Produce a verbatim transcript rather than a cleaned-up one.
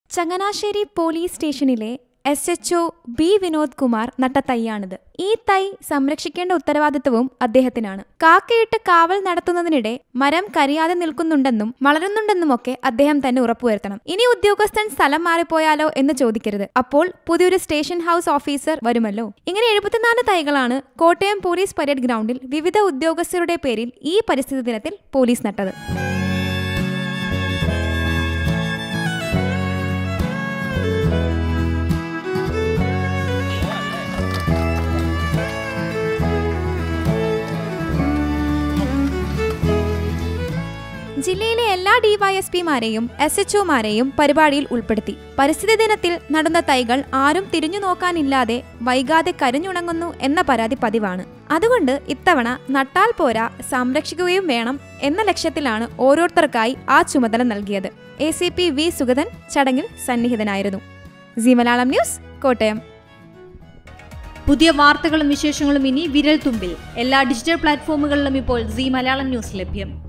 Changanassery police സ്റ്റേഷനിലെ S H O B Vinod Kumar നട്ട തൈയാണിത്. ഈ തൈ സംരക്ഷിക്കേണ്ട ഉത്തരവാദിത്വവും അദ്ദേഹത്തിനാണ്. കാക്കയിട്ട് കാവൽ നടത്തുന്നതിനിടെ മരം കരിയാതെ നിൽക്കുന്നുണ്ടെന്നും വളരുന്നുണ്ടെന്നുമൊക്കെ അദ്ദേഹം തന്നെ ഉറപ്പുവരുത്തണം. ഇനി ഉദ്യോഗസ്ഥൻ സ്ഥലം മാറിപ്പോയാലോ എന്ന് ചോദിക്കരുത്. അപ്പോൾ പുതിയൊരു സ്റ്റേഷൻ ഹൗസ് ഓഫീസർ വരുമല്ലോ. ഇങ്ങനെ എഴുപത്തിനാല് തൈകളാണ് കോട്ടയം പോലീസ് പരേഡ് ഗ്രൗണ്ടിൽ വിവിധ ഉദ്യോഗസ്ഥരുടെ പേരിൽ ഈ പരിസ്ഥിതി ദിനത്തിൽ പോലീസ് നട്ടത്. ജില്ലയിലെ എല്ലാ ഡിവൈഎസ്പിമാരെയും എസ് എച്ച് ഒമാരെയും പരിപാടിയിൽ ഉൾപ്പെടുത്തി. പരിസ്ഥിതി ദിനത്തിൽ നടുന്ന തൈകൾ ആരും തിരിഞ്ഞു നോക്കാനില്ലാതെ വൈകാതെ കരിഞ്ഞുണങ്ങുന്നു എന്ന പരാതി പതിവാണ്. അതുകൊണ്ട് ഇത്തവണ നട്ടാൽ പോരാ, സംരക്ഷിക്കുകയും വേണം എന്ന ലക്ഷ്യത്തിലാണ് ഓരോരുത്തർക്കായി ആ ചുമതല നൽകിയത്. A C P V Sugathan ചടങ്ങിൽ സന്നിഹിതനായിരുന്നു. Zee Malayalam news, Kottayam. പുതിയ വാർത്തകളും വിശേഷങ്ങളും ഇനി വിരൽ തുമ്പിൽ. എല്ലാ ഡിജിറ്റൽ പ്ലാറ്റ്ഫോമുകളിലും ഇപ്പോൾ സീ മലയാളം ന്യൂസ് ലഭ്യം.